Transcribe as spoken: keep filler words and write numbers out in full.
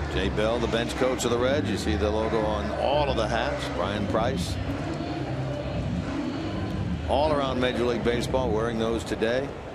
Jay Bell, the bench coach of the Reds. You see the logo on all of the hats. Brian Price. All around Major League Baseball wearing those today.